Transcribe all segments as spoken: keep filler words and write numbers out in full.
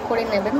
করে নেবেন।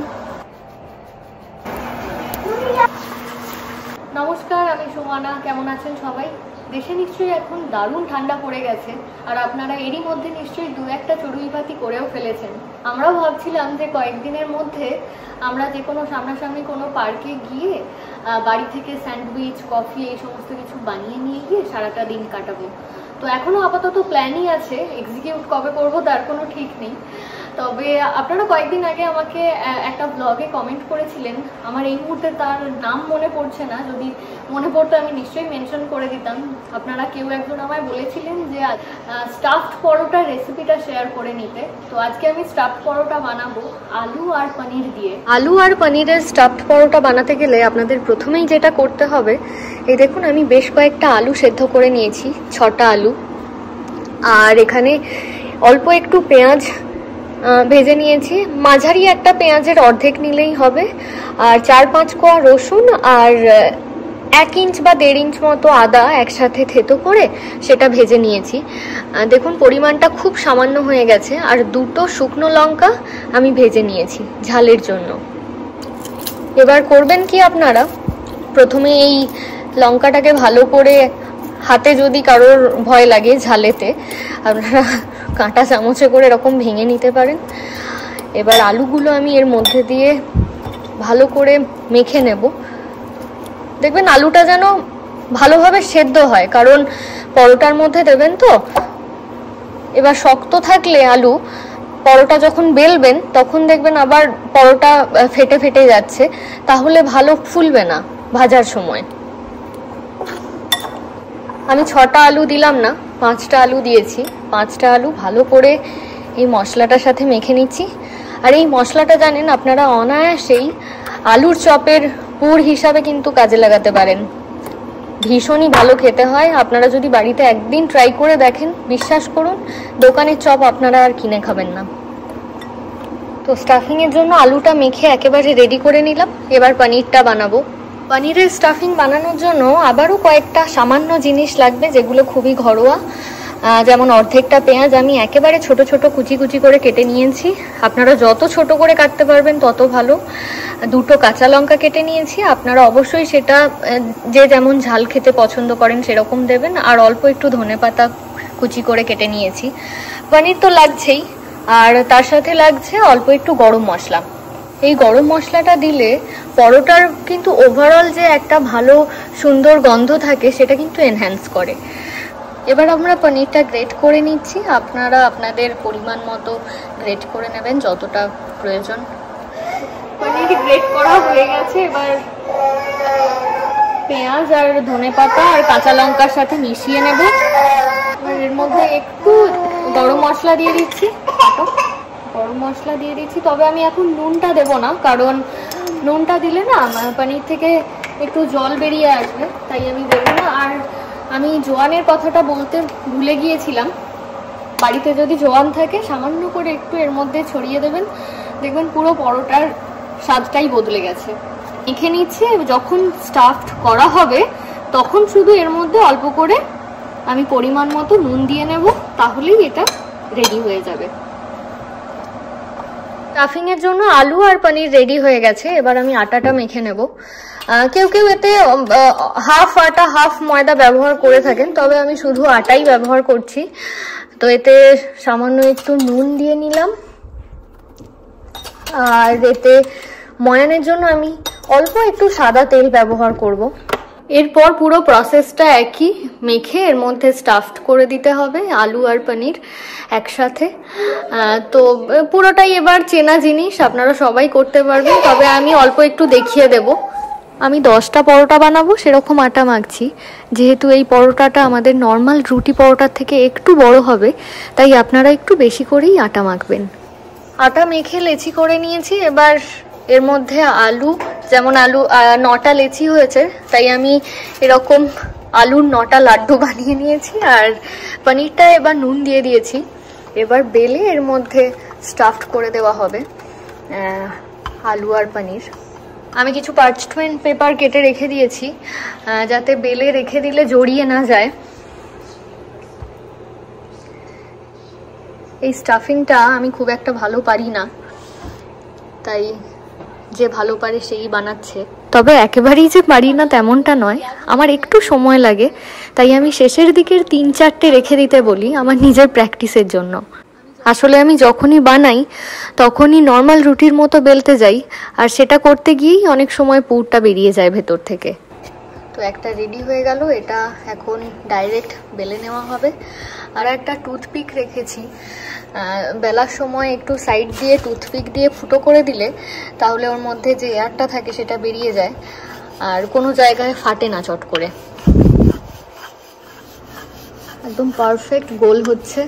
নমস্কার, আমি সুমানা। কেমন আছেন সবাই? দেশে নিশ্চয়ই এখন দারুণ ঠান্ডা পড়ে গেছে, আর আপনারা এরই মধ্যে নিশ্চয়ই দু একটা চড়ুইপাতি করেও ফেলেছেন। আমরাও ভাবছিলাম যে কয়েকদিনের মধ্যে আমরা যে কোনো সামনাসামনি কোনো পার্কে গিয়ে বাড়ি থেকে স্যান্ডউইচ, কফি এই সমস্ত কিছু বানিয়ে নিয়ে গিয়ে সারাটা দিন কাটাবো। তো এখনও আপাতত প্ল্যানই আছে, এক্সিকিউট কবে করবো তার কোনো ঠিক নেই। তবে আপনারা কয়েকদিন আগে আমাকে একটা ব্লগে কমেন্ট করেছিলেন, আমার এই মুহূর্তে তার নাম মনে পড়ছে না, যদি মনে পড়তো আমি নিশ্চয়ই মেনশন করে দিতাম। আপনারা কেউ একজন আমায় বলেছিলেন যে স্টাফড পরোটার রেসিপিটা শেয়ার করে নিতে। তো আজকে আমি স্টাফড পরোটা বানাবো আলু আর পনির দিয়ে। আলু আর পনিরের স্টাফড পরোটা বানাতে গেলে আপনাদের প্রথমেই যেটা করতে হবে, এই দেখুন আমি বেশ কয়েকটা আলু সেদ্ধ করে নিয়েছি, ছটা আলু। আর এখানে অল্প একটু পেঁয়াজ ভেজে নিয়েছি, মাঝারি একটা পেঁয়াজের অর্ধেক নিলেই হবে। আর চার পাঁচ কোয়া রসুন আর এক ইঞ্চ বা দেড় ইঞ্চ মতো আদা একসাথে থেতো করে সেটা ভেজে নিয়েছি। দেখুন পরিমাণটা খুব সামান্য হয়ে গেছে। আর দুটো শুকনো লঙ্কা আমি ভেজে নিয়েছি ঝালের জন্য। এবার করবেন কি আপনারা, প্রথমে এই লঙ্কাটাকে ভালো করে, হাতে যদি কারোর ভয় লাগে ঝালেতে, আপনারা কাঁটা চামচে করে এরকম ভেঙে নিতে পারেন। এবার আলুগুলো আমি এর মধ্যে দিয়ে ভালো করে মেখে নেব। দেখবেন আলুটা যেন ভালোভাবে সেদ্ধ হয়, কারণ পরোটার মধ্যে দেবেন তো। এবার শক্ত থাকলে আলু, পরোটা যখন বেলবেন তখন দেখবেন আবার পরোটা ফেটে ফেটে যাচ্ছে, তাহলে ভালো ফুলবে না ভাজার সময়। আমি ছটা আলু দিলাম না, পাঁচটা আলু দিয়েছি। পাঁচটা আলু ভালো করে এই মশলাটার সাথে মেখে নিচ্ছি। আর এই মশলাটা জানেন আপনারা অনায়াসেই আলুর চপের পুর হিসাবে কিন্তু কাজে লাগাতে পারেন। ভীষণই ভালো খেতে হয়। আপনারা যদি বাড়িতে একদিন ট্রাই করে দেখেন, বিশ্বাস করুন দোকানের চপ আপনারা আর কিনে খাবেন না। তো স্টাফিংয়ের জন্য আলুটা মেখে একেবারে রেডি করে নিলাম। এবার পনিরটা বানাবো। পনিরের স্টাফিং বানানোর জন্য আবারও কয়েকটা সামান্য জিনিস লাগবে, যেগুলো খুবই ঘরোয়া। যেমন অর্ধেকটা পেঁয়াজ আমি একেবারে ছোট ছোট কুচি কুচি করে কেটে নিয়েছি। আপনারা যত ছোট করে কাটতে পারবেন তত ভালো। দুটো কাঁচা লঙ্কা কেটে নিয়েছি, আপনারা অবশ্যই সেটা যে যেমন ঝাল খেতে পছন্দ করেন সেরকম দেবেন। আর অল্প একটু ধনেপাতা কুচি করে কেটে নিয়েছি। পনির তো লাগছেই, আর তার সাথে লাগছে অল্প একটু গরম মশলা। এই গরম মশলাটা দিলে পরোটার কিন্তু ওভারঅল যে একটা ভালো সুন্দর গন্ধ থাকে সেটা কিন্তু এনহ্যান্স করে। এবার আমরা পনিরটা গ্রেট করে নিচ্ছি। আপনারা আপনাদের পরিমাণ মতো গ্রেট করে নেবেন যতটা প্রয়োজন। পনির গ্রেট করা হয়ে গেছে। এবার পেঁয়াজ আর ধনেপাতা আর কাঁচা লঙ্কার সাথে মিশিয়ে নেব। এর মধ্যে একটু গরম মশলা দিয়ে দিচ্ছি, গরম মশলা দিয়ে দিচ্ছি। তবে আমি এখন নুনটা দেব না, কারণ নুনটা দিলে না পনির থেকে একটু জল বেরিয়ে আসবে, তাই আমি দেবো না। আর আমি জোয়ানের কথাটা বলতে ভুলে গিয়েছিলাম, বাড়িতে যদি জোয়ান থাকে সামান্য করে একটু এর মধ্যে ছড়িয়ে দেবেন, দেখবেন পুরো পরোটার স্বাদটাই বদলে গেছে। মেখে নিচ্ছে। যখন স্টাফড করা হবে তখন শুধু এর মধ্যে অল্প করে আমি পরিমাণ মতো নুন দিয়ে নেব, তাহলেই এটা রেডি হয়ে যাবে। স্টাফিং এর জন্য আলু আর পনির রেডি হয়ে গেছে। এবার আমি আটাটা মেখে নেব। কেউ কেউ এতে হাফ আটা হাফ ময়দা ব্যবহার করে থাকেন, তবে আমি শুধু আটাই ব্যবহার করছি। তো এতে সামান্য একটু নুন দিয়ে নিলাম। আর এতে ময়ানের জন্য আমি অল্প একটু সাদা তেল ব্যবহার করব। এরপর পুরো প্রসেসটা একই, মেখে এর মধ্যে স্টাফড করে দিতে হবে আলু আর পনির একসাথে। তো পুরোটাই এবার চেনা জিনিস, আপনারা সবাই করতে পারবেন, তবে আমি অল্প একটু দেখিয়ে দেব। আমি দশটা পরোটা বানাবো সেরকম আটা মাখছি। যেহেতু এই পরোটাটা আমাদের নর্মাল রুটি পরোটার থেকে একটু বড় হবে, তাই আপনারা একটু বেশি করেই আটা মাখবেন। আটা মেখে লেচি করে নিয়েছি। এবার এর মধ্যে আলু, যেমন আলু নটা লেচি হয়েছে তাই আমি এরকম আলুর নটা লাড্ডু বানিয়ে নিয়েছি। আর পনিরটা এবার নুন দিয়ে দিয়েছি। এবার বেলে এর মধ্যে স্টাফড করে দেওয়া হবে আলু আর পনির। আমি কিছু পার্চমেন্ট পেপার কেটে রেখে দিয়েছি, যাতে বেলে রেখে দিলে জড়িয়ে না যায়। এই স্টাফিংটা আমি খুব একটা ভালো পারি না, তাই যে ভালো পারে সেই বানাচ্ছে। তবে একেবারেই যে পারি না তেমনটা নয়, আমার একটু সময় লাগে, তাই আমি শেষের দিকের তিন চারটে রেখে দিতে বলি আমার নিজের প্র্যাকটিসের জন্য। আসলে আমি যখনই বানাই তখনই নর্মাল রুটির মতো বেলতে যাই, আর সেটা করতে গিয়েই অনেক সময় পুরটা বেরিয়ে যায় ভেতর থেকে। তো একটা রেডি হয়ে গেল, এটা এখন ডাইরেক্ট বেলে নেওয়া হবে। আর একটা টুথপিক রেখেছি, বেলার সময় একটু সাইড দিয়ে টুথপিক দিয়ে ফুটো করে দিলে তাহলে ওর মধ্যে যে এয়ারটা থাকে সেটা বেরিয়ে যায় আর কোনো জায়গায় ফাটে না চট করে। একদম পারফেক্ট গোল হচ্ছে।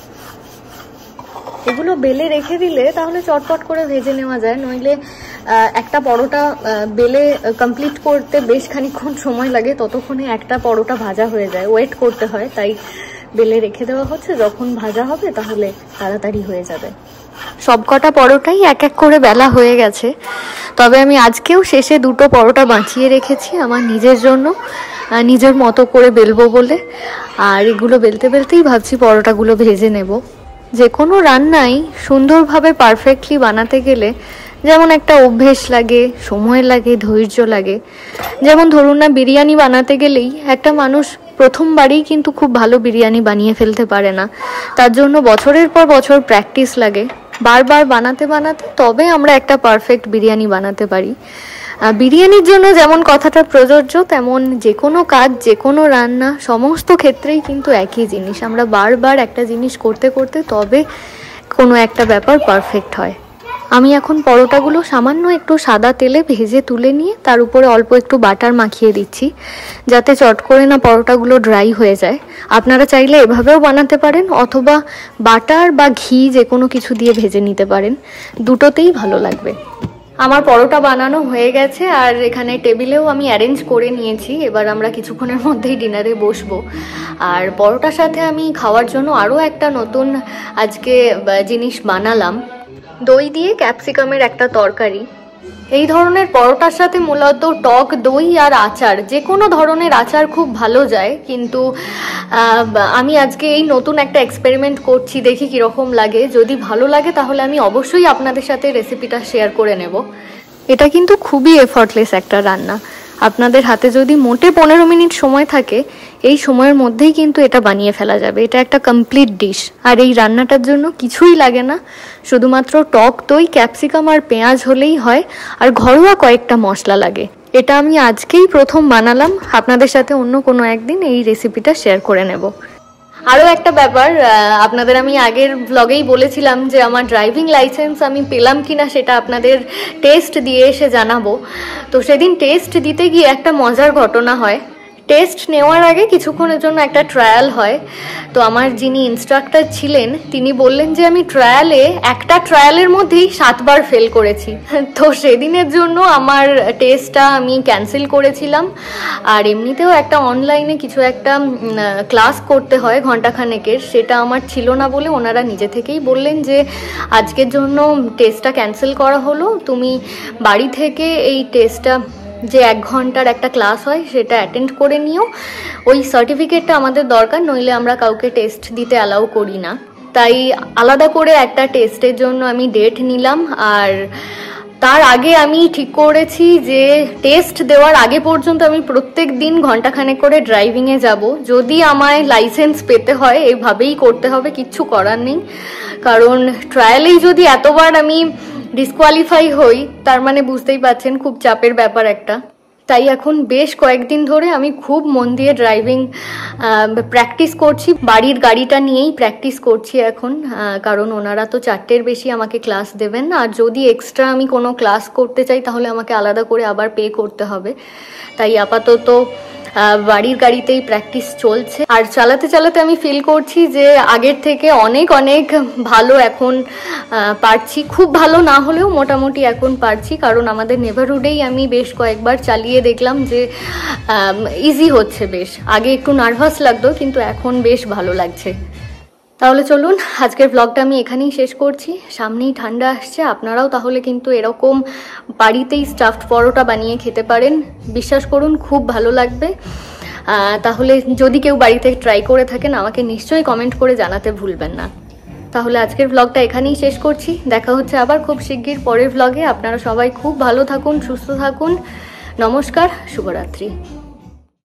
এগুলো বেলে রেখে দিলে তাহলে চটপট করে ভেজে নেওয়া যায়, নইলে একটা পরোটা বেলে কমপ্লিট করতে বেশ খানিকক্ষণ সময় লাগে, ততক্ষণে একটা পরোটা ভাজা হয়ে যায়, ওয়েট করতে হয়। তাই বেলে রেখে দেওয়া হচ্ছে, যখন ভাজা হবে তাহলে তাড়াতাড়ি হয়ে যাবে। সবকটা পরোটাই এক এক করে বেলা হয়ে গেছে, তবে আমি আজকেও শেষে দুটো পরোটা বাঁচিয়ে রেখেছি আমার নিজের জন্য, নিজের মতো করে বেলবো বলে। আর এগুলো বেলতে বেলতেই ভাবছি পরোটাগুলো ভেজে নেব। যে কোনো রান্নাই সুন্দরভাবে পারফেক্টলি বানাতে গেলে যেমন একটা অভ্যেস লাগে, সময় লাগে, ধৈর্য লাগে। যেমন ধরুন না, বিরিয়ানি বানাতে গেলেই একটা মানুষ প্রথমবারই কিন্তু খুব ভালো বিরিয়ানি বানিয়ে ফেলতে পারে না, তার জন্য বছরের পর বছর প্র্যাকটিস লাগে। বারবার বানাতে বানাতে তবে আমরা একটা পারফেক্ট বিরিয়ানি বানাতে পারি। বিরিয়ানির জন্য যেমন কথাটা প্রযোজ্য, তেমন যে কোনো কাজ, যে কোনো রান্না, সমস্ত ক্ষেত্রেই কিন্তু একই জিনিস। আমরা বারবার একটা জিনিস করতে করতে তবে কোনো একটা ব্যাপার পারফেক্ট হয়। আমি এখন পরোটাগুলো সামান্য একটু সাদা তেলে ভেজে তুলে নিয়ে তার উপরে অল্প একটু বাটার মাখিয়ে দিচ্ছি, যাতে চট করে না পরোটাগুলো ড্রাই হয়ে যায়। আপনারা চাইলে এভাবেও বানাতে পারেন, অথবা বাটার বা ঘি যে কোনো কিছু দিয়ে ভেজে নিতে পারেন, দুটোতেই ভালো লাগবে। আমার পরোটা বানানো হয়ে গেছে, আর এখানে টেবিলেও আমি অ্যারেঞ্জ করে নিয়েছি। এবার আমরা কিছুক্ষণের মধ্যেই ডিনারে বসবো। আর পরোটার সাথে আমি খাওয়ার জন্য আরও একটা নতুন আজকে জিনিস বানালাম, দই দিয়ে ক্যাপসিকামের একটা তরকারি। এই ধরনের পরোটার সাথে মূলত টক দই আর আচার, যে কোনো ধরনের আচার খুব ভালো যায়, কিন্তু আমি আজকে এই নতুন একটা এক্সপেরিমেন্ট করছি, দেখি কীরকম লাগে। যদি ভালো লাগে তাহলে আমি অবশ্যই আপনাদের সাথে রেসিপিটা শেয়ার করে নেব। এটা কিন্তু খুবই এফর্টলেস একটা রান্না। আপনাদের হাতে যদি মোটে পনেরো মিনিট সময় থাকে, এই সময়ের মধ্যেই কিন্তু এটা বানিয়ে ফেলা যাবে। এটা একটা কমপ্লিট ডিশ। আর এই রান্নাটার জন্য কিছুই লাগে না, শুধুমাত্র টক দই, ক্যাপসিকাম আর পেঁয়াজ হলেই হয়, আর ঘরোয়া কয়েকটা মশলা লাগে। এটা আমি আজকেই প্রথম বানালাম, আপনাদের সাথে অন্য কোনো একদিন এই রেসিপিটা শেয়ার করে নেব। আরও একটা ব্যাপার, আপনাদের আমি আগের ব্লগেই বলেছিলাম যে আমার ড্রাইভিং লাইসেন্স আমি পেলাম কিনা সেটা আপনাদের টেস্ট দিয়ে এসে জানাবো। তো সেদিন টেস্ট দিতে গিয়ে একটা মজার ঘটনা হয়। টেস্ট নেওয়ার আগে কিছুক্ষণের জন্য একটা ট্রায়াল হয়। তো আমার যিনি ইনস্ট্রাক্টর ছিলেন তিনি বললেন যে আমি ট্রায়ালে একটা ট্রায়ালের মধ্যেই সাতবার ফেল করেছি। তো সেদিনের জন্য আমার টেস্টটা আমি ক্যান্সেল করেছিলাম। আর এমনিতেও একটা অনলাইনে কিছু একটা ক্লাস করতে হয় ঘন্টাখানেকের, সেটা আমার ছিল না বলে ওনারা নিজে থেকেই বললেন যে আজকের জন্য টেস্টটা ক্যান্সেল করা হলো, তুমি বাড়ি থেকে এই টেস্টটা যে এক ঘন্টার একটা ক্লাস হয় সেটা অ্যাটেন্ড করে নিও। ওই সার্টিফিকেটটা আমাদের দরকার, নইলে আমরা কাউকে টেস্ট দিতে অ্যালাউ করি না। তাই আলাদা করে একটা টেস্টের জন্য আমি ডেট নিলাম। আর তার আগে আমি ঠিক করেছি যে টেস্ট দেওয়ার আগে পর্যন্ত আমি প্রত্যেক দিন ঘন্টাখানেক করে ড্রাইভিংয়ে যাব। যদি আমায় লাইসেন্স পেতে হয় এইভাবেই করতে হবে, কিচ্ছু করার নেই। কারণ ট্রায়ালেই যদি এতবার আমি ডিসকোয়ালিফাই হই, তার মানে বুঝতেই পারছেন খুব চাপের ব্যাপার একটা। তাই এখন বেশ কয়েকদিন ধরে আমি খুব মন দিয়ে ড্রাইভিং প্র্যাকটিস করছি, বাড়ির গাড়িটা নিয়েই প্র্যাকটিস করছি এখন। কারণ ওনারা তো চারটের বেশি আমাকে ক্লাস দেবেন না, আর যদি এক্সট্রা আমি কোনো ক্লাস করতে চাই তাহলে আমাকে আলাদা করে আবার পে করতে হবে। তাই আপাতত বাড়ির গাড়িতেই প্র্যাকটিস চলছে। আর চালাতে চালাতে আমি ফিল করছি যে আগের থেকে অনেক অনেক ভালো এখন পারছি। খুব ভালো না হলেও মোটামুটি এখন পারছি, কারণ আমাদের নেভারহুডেই আমি বেশ কয়েকবার চালিয়ে দেখলাম যে ইজি হচ্ছে বেশ। আগে একটু নার্ভাস লাগতো, কিন্তু এখন বেশ ভালো লাগছে। তাহলে চলুন আজকের ব্লগটা আমি এখানেই শেষ করছি। সামনেই ঠান্ডা আসছে, আপনারাও তাহলে কিন্তু এরকম বাড়িতেই স্টাফড পরোটা বানিয়ে খেতে পারেন। বিশ্বাস করুন খুব ভালো লাগবে। তাহলে যদি কেউ বাড়িতে ট্রাই করে থাকেন আমাকে নিশ্চয়ই কমেন্ট করে জানাতে ভুলবেন না। তাহলে আজকের ব্লগটা এখানেই শেষ করছি। দেখা হচ্ছে আবার খুব শিগগির পরের ব্লগে। আপনারা সবাই খুব ভালো থাকুন, সুস্থ থাকুন। নমস্কার, শুভরাত্রি।